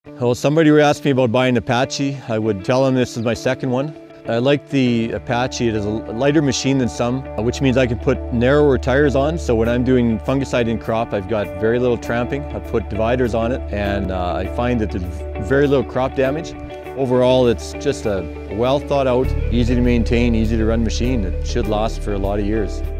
Well, somebody were asking me about buying Apache. I would tell them this is my second one. I like the Apache. It is a lighter machine than some, which means I can put narrower tires on. So when I'm doing fungicide in crop, I've got very little tramping. I put dividers on it, and I find that there's very little crop damage. Overall, it's just a well thought out, easy to maintain, easy to run machine that should last for a lot of years.